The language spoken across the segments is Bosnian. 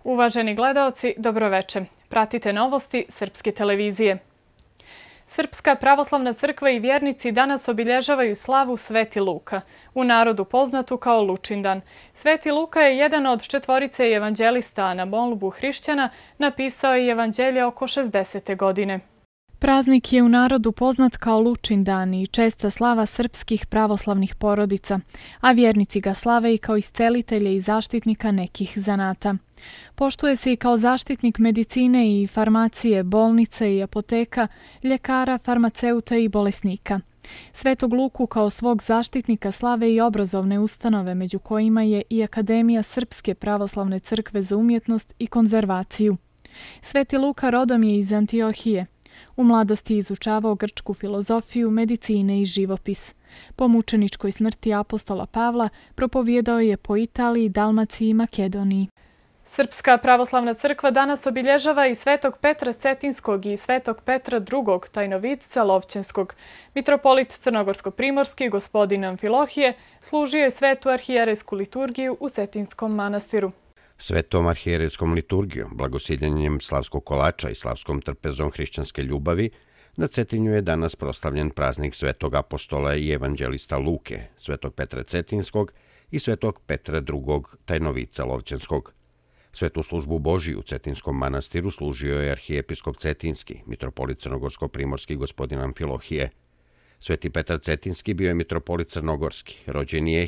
Uvaženi gledaoci, dobroveče. Pratite novosti Srpske televizije. Srpska pravoslavna crkva i vjernici danas obilježavaju slavu Sveti Luka, u narodu poznatu kao Lučindan. Sveti Luka je jedan od četvorice evanđelista, a na molbu hrišćana napisao je evanđelje oko 60. godine. Praznik je u narodu poznat kao Lučindan i česta slava srpskih pravoslavnih porodica, a vjernici ga slave i kao iscelitelje i zaštitnika nekih zanata. Poštuje se i kao zaštitnik medicine i farmacije, bolnice i apoteka, ljekara, farmaceuta i bolesnika. Svetog Luku kao svog zaštitnika slave i obrazovne ustanove, među kojima je i Akademija Srpske pravoslavne crkve za umjetnost i konzervaciju. Sveti Luka rodom je iz Antiohije. U mladosti izučavao grčku filozofiju, medicine i živopis. Po mučeničkoj smrti apostola Pavla propovijedao je po Italiji, Dalmaciji i Makedoniji. Srpska pravoslavna crkva danas obilježava i Svetog Petra Cetinskog i Svetog Petra II. Tajnovidca Lovćenskog. Mitropolit Crnogorsko-primorski, gospodin Amfilohije, služio je svetu arhijerejsku liturgiju u Cetinskom manastiru. Svetom arhijerejskom liturgijom, blagosiljenjem slavskog kolača i slavskom trpezom hrišćanske ljubavi, na Cetinju je danas proslavljen praznik Svetog apostola i evanđelista Luke, Svetog Petra Cetinskog i Svetog Petra II. Tajnovidca Lovćenskog. Svetu službu Božiju u Cetinskom manastiru služio je arhijepiskop Cetinski, mitropolit Crnogorsko-primorski gospodin Amfilohije. Sveti Petar Cetinski bio je mitropolit Crnogorski, rođen je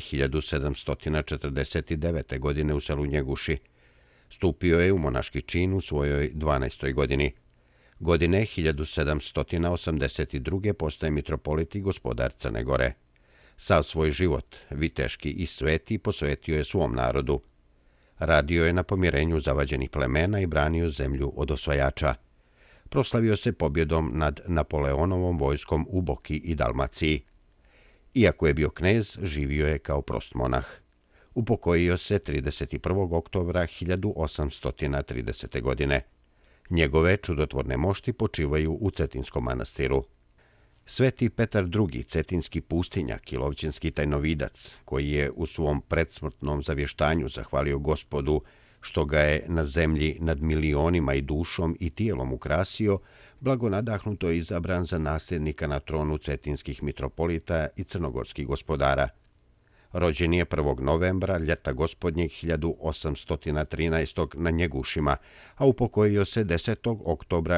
1749. godine u selu Njeguši. Stupio je u monaški čin u svojoj 12. godini. Godine 1782. postaje mitropolit i gospodar Crne Gore. Sav svoj život, viteški i sveti, posvetio je svom narodu. Radio je na pomirenju zavađenih plemena i branio zemlju od osvajača. Proslavio se pobjedom nad Napoleonovom vojskom u Boki i Dalmaciji. Iako je bio knez, živio je kao prost monah. Upokojio se 31. oktobra 1830. godine. Njegove čudotvorne mošti počivaju u Cetinskom manastiru. Sveti Petar II. Cetinski pustinjak i lovćenski tajnovidac, koji je u svom predsmrtnom zavještanju zahvalio Gospodu što ga je na zemlji nad milionima i dušom i tijelom ukrasio, blagonadahnuto je izabran za nasljednika na tronu cetinskih mitropolita i crnogorskih gospodara. Rođen je 1. novembra ljeta gospodnjeg 1813. na Njegušima, a upokojio se 10. oktobra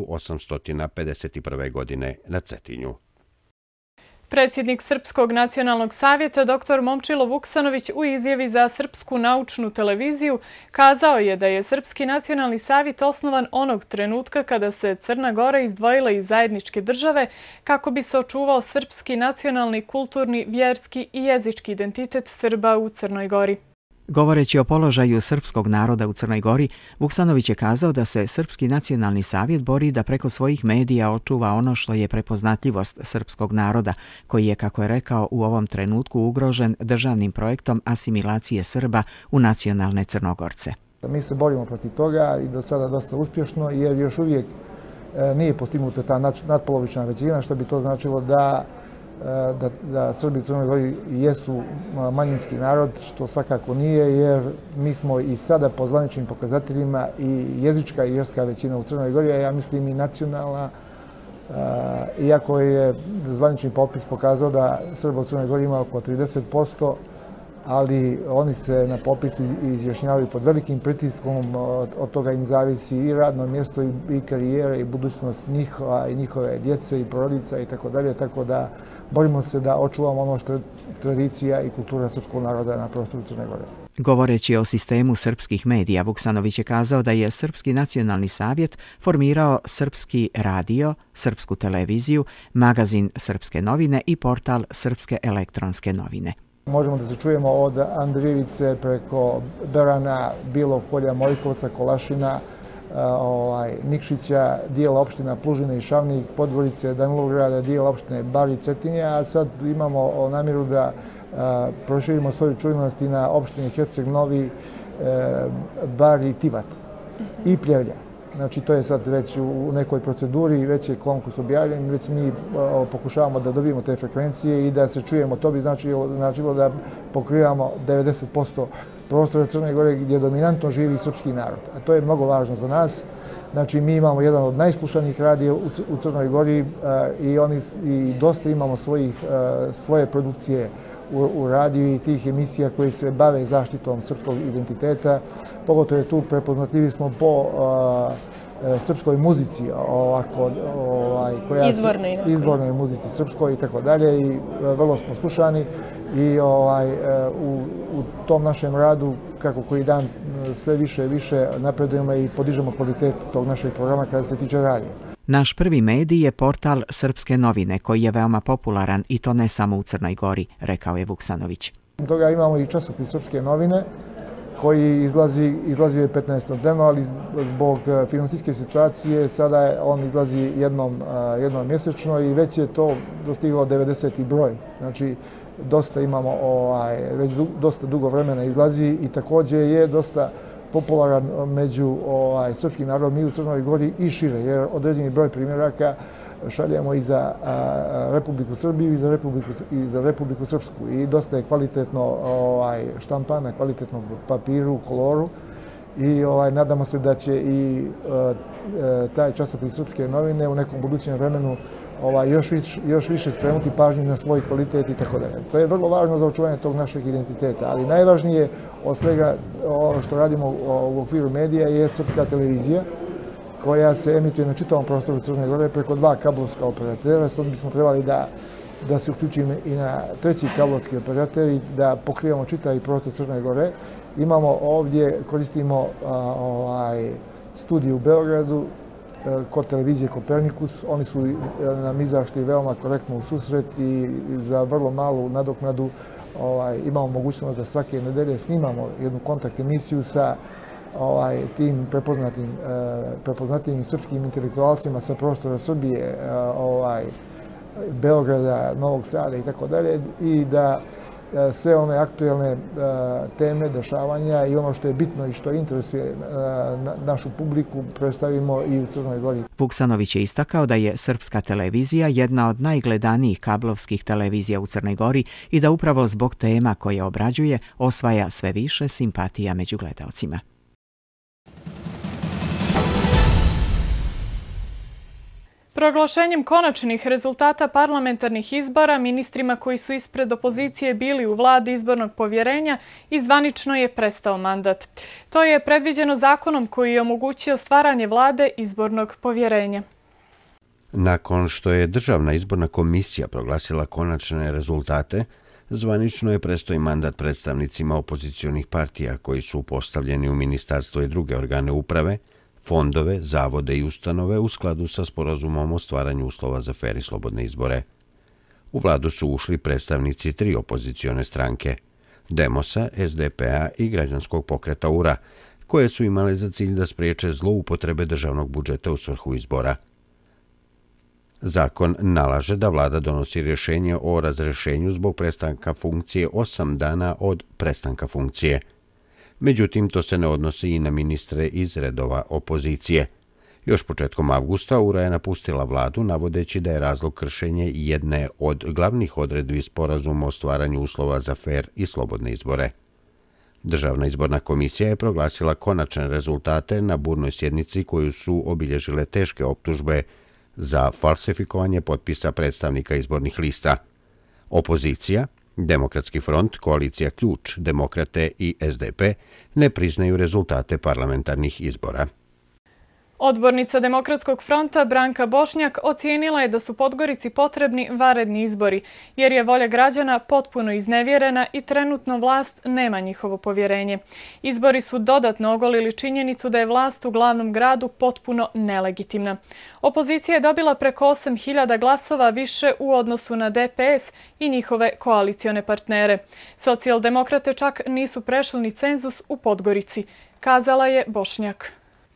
1851. godine na Cetinju. Predsjednik Srpskog nacionalnog savjeta dr. Momčilo Vuksanović u izjavi za Srpsku naučnu televiziju kazao je da je Srpski nacionalni savjet osnovan onog trenutka kada se Crna Gora izdvojila iz zajedničke države kako bi se očuvao srpski nacionalni, kulturni, vjerski i jezički identitet Srba u Crnoj Gori. Govoreći o položaju srpskog naroda u Crnoj Gori, Vuksanović je kazao da se Srpski nacionalni savjet bori da preko svojih medija očuva ono što je prepoznatljivost srpskog naroda, koji je, kako je rekao, u ovom trenutku ugrožen državnim projektom asimilacije Srba u nacionalne Crnogorce. Mi se borimo protiv toga i do sada dosta uspješno, jer još uvijek nije postignuta ta nadpolovična većina, što bi to značilo da Srbi u Crnoj Gori jesu manjinski narod, što svakako nije, jer mi smo i sada po zvaničnim pokazateljima i jezička i vjerska većina u Crnoj Gori, a ja mislim i nacionalna, iako je zvanični popis pokazao da Srba u Crnoj Gori ima oko 30%, ali oni se na popisu izjašnjavaju pod velikim pritiskom, od toga im zavisi i radno mjesto i karijera i budućnost njihova i njihove djece i porodica i tako dalje, tako da borimo se da očuvamo ono što je tradicija i kultura srpskog naroda na prostoru Crne Gore. Govoreći o sistemu srpskih medija, Vuksanović je kazao da je Srpski nacionalni savjet formirao Srpski radio, Srpsku televiziju, magazin Srpske novine i portal Srpske elektronske novine. Možemo da se čujemo od Andrijevice preko Berana, Bilog polja, Mojkovca, Kolašina, Nikšića, dijela opština Plužina i Šavnik, Podgorice, Danilovgrada, dijela opštine Bar i Cetinje, a sad imamo namjeru da proširimo svoju čujnost i na opštine Herceg Novi, Bar i Tivat i Pljevlja. Znači to je sad već u nekoj proceduri, već je konkurs objavljen, već mi pokušavamo da dobijemo te frekvencije i da se čujemo. To bi značilo da pokrivamo 90% prostora Crne Gore gdje dominantno živi srpski narod. A to je mnogo važno za nas. Znači mi imamo jedan od najslušanijih radija u Crnoj Gori i dosta imamo svoje produkcije u radiju i tih emisija koji se bave zaštitom srpskog identiteta. Pogotovo je tu prepoznatljivi smo po srpskoj muzici, izvornoj muzici srpskoj i tako dalje i vrlo smo slušani i u tom našem radu kako koji dan sve više i više napredujemo i podižemo kvalitet tog našeg programa kada se tiče radija. Naš prvi medij je portal Srpske novine, koji je veoma popularan i to ne samo u Crnoj Gori, rekao je Vuksanović. Toga imamo i časopis Srpske novine, koji izlazi 15-dnevno, ali zbog finansijske situacije sada on izlazi jednom mjesečno i već je to dostiglo 90. broj. Znači, dosta imamo, već dosta dugo vremena izlazi i također je dosta popularan među srpskim narodom i u Crnoj Gori i šire, jer određeni broj primjeraka šaljemo i za Republiku Srbiju i za Republiku Srpsku i dosta je kvalitetno štampan na kvalitetnom papiru, koloru i nadamo se da će i taj časopis Srpske novine u nekom budućem vremenu još više skrenuti pažnju na svoj kvalitet i tako dalje. To je vrlo važno za očuvanje tog našeg identiteta, ali najvažnije od svega što radimo u okviru medija je Srpska televizija, koja se emituje na čitavom prostoru Crne Gore preko 2 kablovska operatera. Sad bismo trebali da se uključimo i na 3. kablovski operater i da pokrivamo čitavi prostor Crne Gore. Imamo ovdje, koristimo studiju u Beogradu kod televizije Kopernikus. Oni su nam izašli veoma korektno u susret i za vrlo malu nadoknadu imamo mogućnost da svake nedelje snimamo jednu kontakt emisiju sa tim prepoznatim srpskim intelektualcima sa prostora Srbije, Beograda, Novog Sada i tako dalje i da sve one aktuelne teme, dešavanja i ono što je bitno i što interesuje našu publiku predstavimo i u Crnoj Gori. Vuksanović je istakao da je Srpska televizija jedna od najgledanijih kablovskih televizija u Crnoj Gori i da upravo zbog tema koje obrađuje osvaja sve više simpatija među gledaocima. Proglašenjem konačnih rezultata parlamentarnih izbora ministrima koji su ispred opozicije bili u vladi izbornog povjerenja i zvanično je prestao mandat. To je predviđeno zakonom koji je omogućio stvaranje vlade izbornog povjerenja. Nakon što je Državna izborna komisija proglasila konačne rezultate, zvanično je prestao i mandat predstavnicima opozicionih partija koji su postavljeni u ministarstvo i druge organe uprave, fondove, zavode i ustanove u skladu sa sporazumom o stvaranju uslova za fer i slobodne izbore. U vladu su ušli predstavnici 3 opozicione stranke, Demosa, SDP-a i Građanskog pokreta URA, koje su imale za cilj da spriječe zloupotrebe državnog budžeta u svrhu izbora. Zakon nalaže da vlada donosi rješenje o razrješenju zbog prestanka funkcije 8 dana od prestanka funkcije. Međutim, to se ne odnosi i na ministre iz redova opozicije. Još početkom avgusta URA je napustila vladu, navodeći da je razlog kršenje jedne od glavnih odredbi sporazuma o stvaranju uslova za fer i slobodne izbore. Državna izborna komisija je proglasila konačne rezultate na burnoj sjednici koju su obilježile teške optužbe za falsifikovanje potpisa predstavnika izbornih lista. Opozicija, Demokratski front, Koalicija Ključ, Demokrate i SDP ne priznaju rezultate parlamentarnih izbora. Odbornica Demokratskog fronta Branka Bošnjak ocijenila je da su Podgorici potrebni vanredni izbori, jer je volja građana potpuno iznevjerena i trenutno vlast nema njihovo povjerenje. Izbori su dodatno ogolili činjenicu da je vlast u glavnom gradu potpuno nelegitimna. Opozicija je dobila preko 8.000 glasova više u odnosu na DPS i njihove koalicione partnere. Socijaldemokrate čak nisu prešli ni cenzus u Podgorici, kazala je Bošnjak.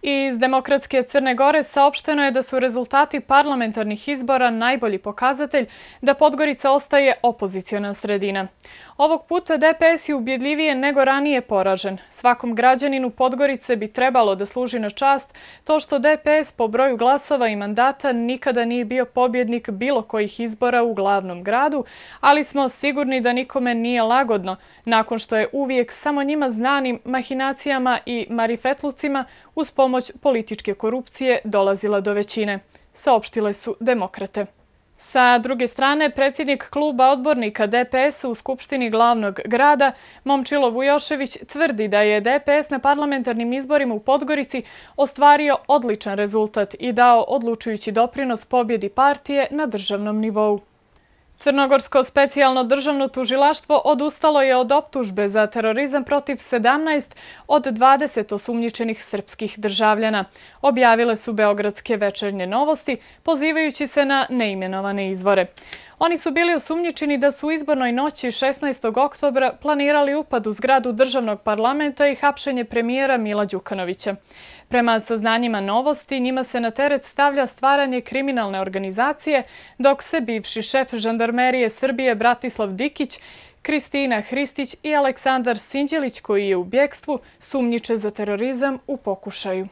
Iz Demokratske Crne Gore saopšteno je da su rezultati parlamentarnih izbora najbolji pokazatelj da Podgorica ostaje opoziciona sredina. Ovog puta DPS je ubjedljivije nego ranije poražen. Svakom građaninu Podgorice bi trebalo da služi na čast to što DPS po broju glasova i mandata nikada nije bio pobjednik bilo kojih izbora u glavnom gradu, ali smo sigurni da nikome nije lagodno, nakon što je uvijek samo njima znanim mahinacijama i marifetlucima uz pomoć političke korupcije dolazila do većine, saopštile su Demokrate. Sa druge strane, predsjednik kluba odbornika DPS-a u Skupštini glavnog grada, Momčilo Vujošević, tvrdi da je DPS na parlamentarnim izborima u Podgorici ostvario odličan rezultat i dao odlučujući doprinos pobjedi partije na državnom nivou. Crnogorsko specijalno državno tužilaštvo odustalo je od optužbe za terorizam protiv 17 od 20 osumnjičenih srpskih državljana. Objavile su Beogradske večernje novosti, pozivajući se na neimenovane izvore. Oni su bili osumnjičeni da su u izbornoj noći 16. oktobra planirali upad u zgradu državnog parlamenta i hapšenje premijera Mila Đukanovića. Prema saznanjima novosti, njima se na teret stavlja stvaranje kriminalne organizacije, dok se bivši šef žandarmerije Srbije Bratislav Dikić, Kristina Hristić i Aleksandar Sinđelić, koji je u bjekstvu, sumnjiče za terorizam u pokušaju.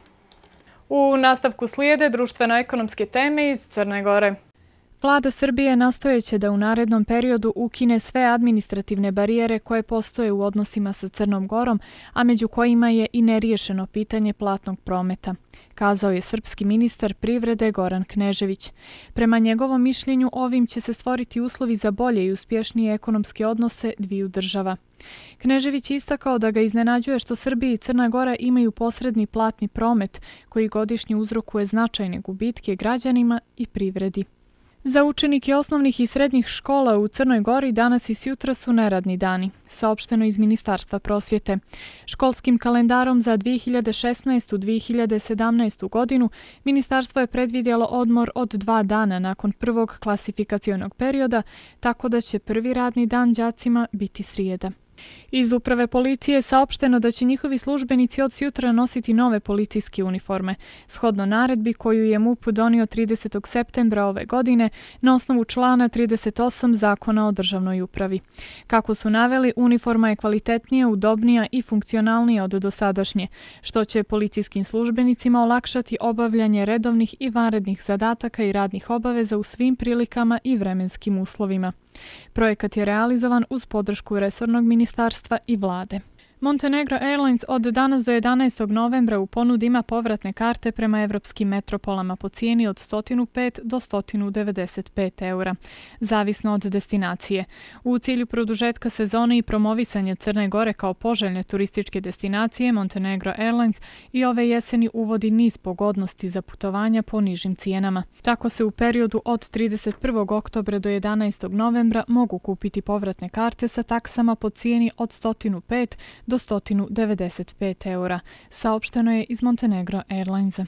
U nastavku slijede društveno-ekonomske teme iz Crne Gore. Vlada Srbije nastojeće da u narednom periodu ukine sve administrativne barijere koje postoje u odnosima sa Crnom Gorom, a među kojima je i neriješeno pitanje platnog prometa, kazao je srpski ministar privrede Goran Knežević. Prema njegovom mišljenju, ovim će se stvoriti uslovi za bolje i uspješnije ekonomske odnose dviju država. Knežević je istakao da ga iznenađuje što Srbija i Crna Gora imaju posredni platni promet koji godišnje uzrokuje značajne gubitke građanima i privredi. Za učenike osnovnih i srednjih škola u Crnoj Gori danas i sjutra su neradni dani, saopšteno iz Ministarstva prosvjete. Školskim kalendarom za 2016-2017 godinu ministarstvo je predvidjelo odmor od 2 dana nakon prvog klasifikacionog perioda, tako da će prvi radni dan đacima biti srijeda. Iz uprave policije je saopšteno da će njihovi službenici od sjutra nositi nove policijske uniforme, shodno naredbi koju je MUP donio 30. septembra ove godine na osnovu člana 38 Zakona o državnoj upravi. Kako su naveli, uniforma je kvalitetnija, udobnija i funkcionalnija od dosadašnje, što će policijskim službenicima olakšati obavljanje redovnih i vanrednih zadataka i radnih obaveza u svim prilikama i vremenskim uslovima. Projekat je realizovan uz podršku resornog ministarstva i vlade. Montenegro Airlines od danas do 11. novembra u ponudi ima povratne karte prema evropskim metropolama po cijeni od 105 do 195 eura, zavisno od destinacije. U cilju produžetka sezone i promovisanja Crne Gore kao poželjne turističke destinacije, Montenegro Airlines i ove jeseni uvodi niz pogodnosti za putovanja po nižim cijenama. Tako se u periodu od 31. oktobra do 11. novembra mogu kupiti povratne karte sa taksama po cijeni od 105 do 195 eura, saopšteno je iz Montenegro Airlinesa.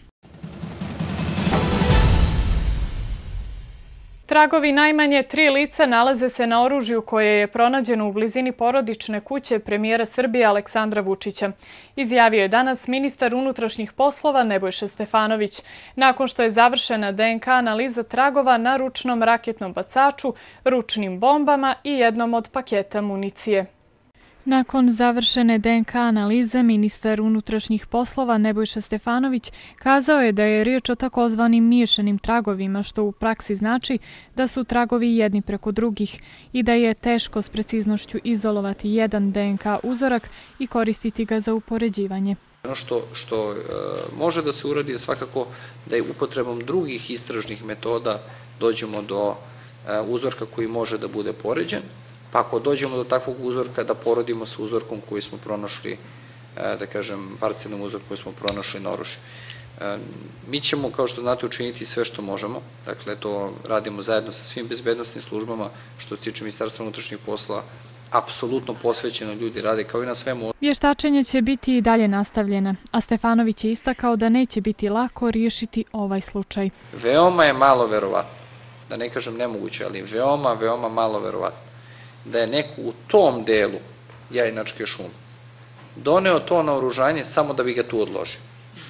Tragovi najmanje 3 lica nalaze se na oružju koje je pronađeno u blizini porodične kuće premijera Srbije Aleksandra Vučića. Izjavio je danas ministar unutrašnjih poslova Nebojša Stefanović, nakon što je završena DNK analiza tragova na ručnom raketnom bacaču, ručnim bombama i jednom od paketa municije. Nakon završene DNK analize, ministar unutrašnjih poslova Nebojša Stefanović kazao je da je riječ o takozvanim miješanim tragovima, što u praksi znači da su tragovi jedni preko drugih i da je teško s preciznošću izolovati jedan DNK uzorak i koristiti ga za upoređivanje. Ono što može da se uradi je svakako da je upotrebom drugih istražnih metoda dođemo do uzorka koji može da bude poređen. Pa ako dođemo do takvog uzorka, da porodimo sa uzorkom koji smo pronašli, da kažem, parcijalnim uzorkom koji smo pronašli na oružju. Mi ćemo, kao što znate, učiniti sve što možemo. Dakle, to radimo zajedno sa svim bezbednosnim službama, što se tiče Ministarstva unutrašnjih poslova, apsolutno posvećeno ljudi rade kao i na svemu. Vještačenje će biti i dalje nastavljeno, a Stefanović je istakao da neće biti lako riješiti ovaj slučaj. Veoma je malo verovatno, da ne kažem nemoguće, ali veoma malo verovatno, da je neko u tom delu Jajinačke šume doneo to naoružanje samo da bi ga tu odložio.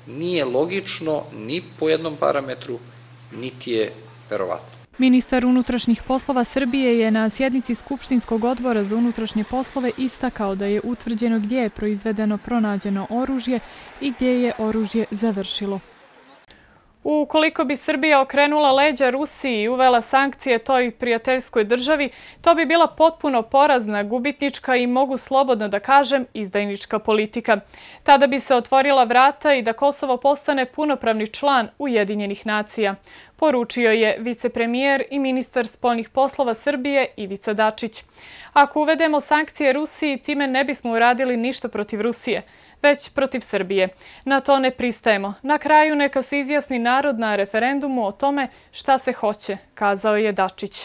nije logično ni po jednom parametru, niti je verovatno. Ministar unutrašnjih poslova Srbije je na sjednici Skupštinskog odbora za unutrašnje poslove istakao da je utvrđeno gdje je proizvedeno pronađeno oružje i gdje je oružje završilo. Ukoliko bi Srbija okrenula leđa Rusiji i uvela sankcije toj prijateljskoj državi, to bi bila potpuno porazna, gubitnička i, mogu slobodno da kažem, izdajnička politika. Tada bi se otvorila vrata i da Kosovo postane punopravni član Ujedinjenih nacija, poručio je vicepremijer i ministar spoljnih poslova Srbije Ivica Dačić. Ako uvedemo sankcije Rusiji, time ne bismo uradili ništa protiv Rusije, već protiv Srbije. Na to ne pristajemo. Na kraju neka se izjasni narod na referendumu o tome šta se hoće, kazao je Dačić.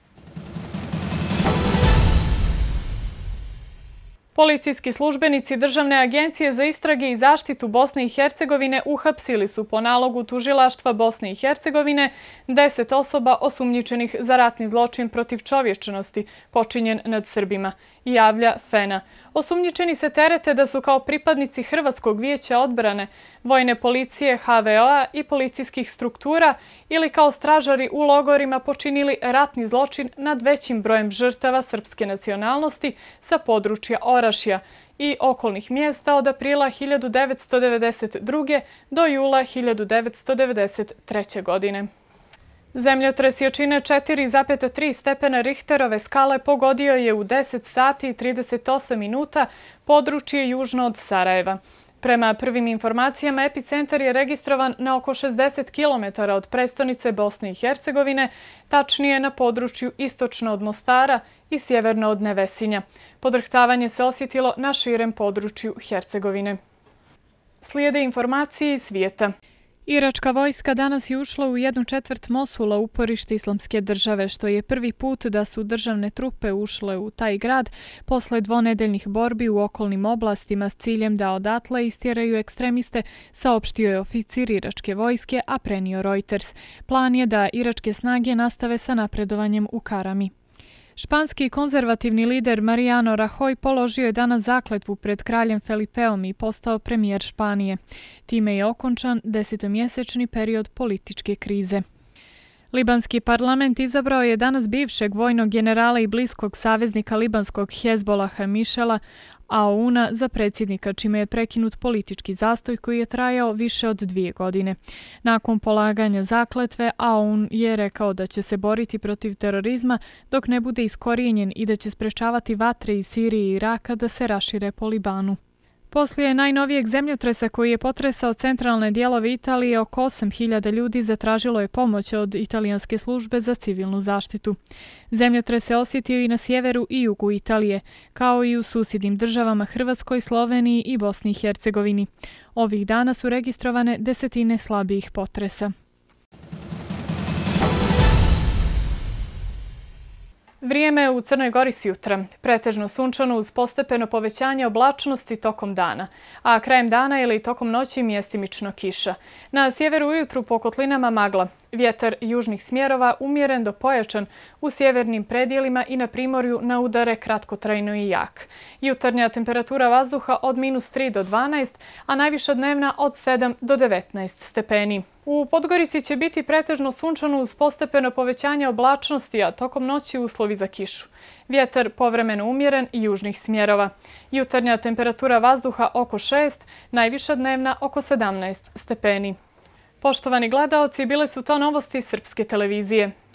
Policijski službenici Državne agencije za istrage i zaštitu Bosne i Hercegovine uhapsili su po nalogu tužilaštva Bosne i Hercegovine 10 osoba osumnjičenih za ratni zločin protiv čovječnosti počinjen nad Srbima, javlja FENA. Osumnjičeni se terete da su kao pripadnici Hrvatskog vijeća odbrane, vojne policije, HVO-a i policijskih struktura ili kao stražari u logorima počinili ratni zločin nad većim brojem žrtava srpske nacionalnosti sa područja Orašja i okolnih mjesta od aprila 1992. do jula 1993. godine. Zemljotres jačine 4,3 stepena Richterove skale pogodio je u 10 sati i 38 minuta područje južno od Sarajeva. Prema prvim informacijama, epicentar je registrovan na oko 60 km od prestonice Bosne i Hercegovine, tačnije na području istočno od Mostara i sjeverno od Nevesinja. Podrhtavanje se osjetilo na širem području Hercegovine. Slijede informacije iz svijeta. Iračka vojska danas je ušla u 1/4 Mosula, uporište Islamske države, što je prvi put da su državne trupe ušle u taj grad posle dvonedeljnih borbi u okolnim oblastima s ciljem da odatle istjeraju ekstremiste, saopštio je oficir iračke vojske, a prenio Reuters. Plan je da iračke snage nastave sa napredovanjem u Karami. Španski konzervativni lider Mariano Rajoy položio je danas zakletvu pred kraljem Felipeom i postao premijer Španije. Time je okončan 10-mjesečni period političke krize. Libanski parlament izabrao je danas bivšeg vojnog generala i bliskog saveznika libanskog Hezbolaha Mišela Aouna za predsjednika, čime je prekinut politički zastoj koji je trajao više od 2 godine. Nakon polaganja zakletve, Aoun je rekao da će se boriti protiv terorizma dok ne bude iskorijenjen i da će sprečavati vatre iz Sirije i Iraka da se rašire po Libanu. Poslije najnovijeg zemljotresa koji je potresao centralne dijelove Italije, oko 8.000 ljudi zatražilo je pomoć od italijanske službe za civilnu zaštitu. Zemljotres se osjetio i na sjeveru i jugu Italije, kao i u susjednim državama Hrvatskoj, Sloveniji i Bosni i Hercegovini. Ovih dana su registrovane desetine slabijih potresa. Vrijeme u Crnoj Gori s jutra. Pretežno sunčano uz postepeno povećanje oblačnosti tokom dana, a krajem dana ili tokom noći mjestimično kiša. Na sjeveru ujutru po kotlinama magla. Vjetar južnih smjerova umjeren do pojačan u sjevernim predjelima i na primorju na udare kratkotrajno i jak. Jutarnja temperatura vazduha od -3 do 12, a najviša dnevna od 7 do 19 stepeni. U Podgorici će biti pretežno sunčano uz postepeno povećanje oblačnosti, a tokom noći uslovi za kišu. Vjetar povremeno umjeren i južnih smjerova. Jutarnja temperatura vazduha oko 6, najviša dnevna oko 17 stepeni. Poštovani gledaoci, bile su to novosti Srpske televizije.